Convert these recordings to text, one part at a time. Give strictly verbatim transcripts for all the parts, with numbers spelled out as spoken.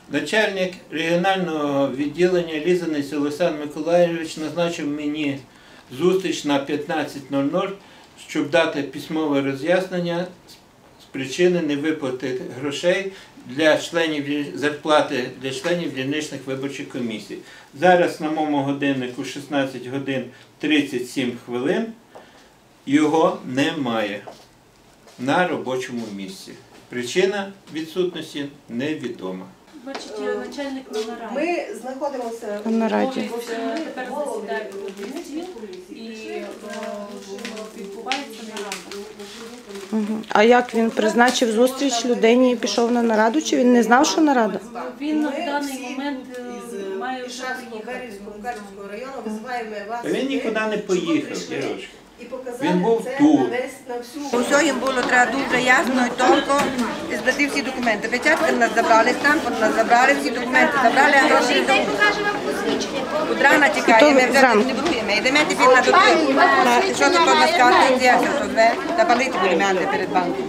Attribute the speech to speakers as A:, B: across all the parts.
A: Начальник регіонального відділення Лізанець Олександр Миколайович назначив мені зустріч на п'ятнадцять нуль нуль, щоб дати письмове роз'яснення з причини невиплати грошей для членів зарплати для членів дільничних виборчих комісій. Зараз на моєму годиннику шістнадцять годин тридцять сім хвилин, його немає на робочому місці. Причина відсутності невідома.
B: Бачите, начальник на нараді.
C: Ми знаходимося
D: на нараді.
B: Тепер засідають в стіл і відбувається нарада.
D: Угу. А як він призначив зустріч людині і пішов на нараду? Чи він не знав, що нарада?
B: Він в даний момент має вже
C: Мукачівського району, визиваємо вас.
A: Він нікуди не поїхав, дівчатка.
C: І показати
A: Він був
C: це
A: тут.
C: на весь, на всю.
E: Усе їм було треба дуже ясно і тонко здати всі документи. Печатки нас забрали, стамп нас забрали, всі документи забрали, а гроші йдемо. От рана чекає, ми вже не бруємо. Йдемо тепер на документи. Що таке на скарбниці, як це зве? Та палити будемо ande перед банком.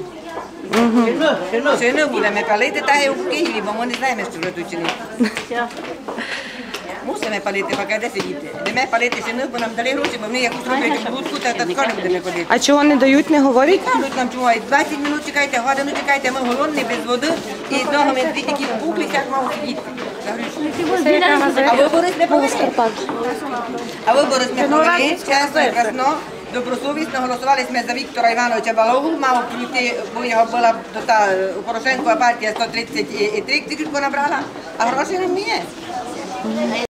E: Ще не будемо палити, та є в Києві, бо ми не знаємо, що вже тут чинити. Мусимо палити, поки де сидіти. Йдемо палити ще не, бо нам дали гроші, бо вони якусь роблять будку, та скоро будемо палити.
D: А чого не дають, не говорять?
E: Кажуть нам, чого, двадцять минут чекайте, годину чекайте, ми голодні, без води, і з ногами дві такі пухлі, як мав сидіти. А вибори не провели. А вибори не провели, чесно і красно, добросовісно голосували ми за Віктора Івановича Балогу, мав прийти, бо його була та Порошенкова партія сто тридцять три тільки набрала, а грошей не є.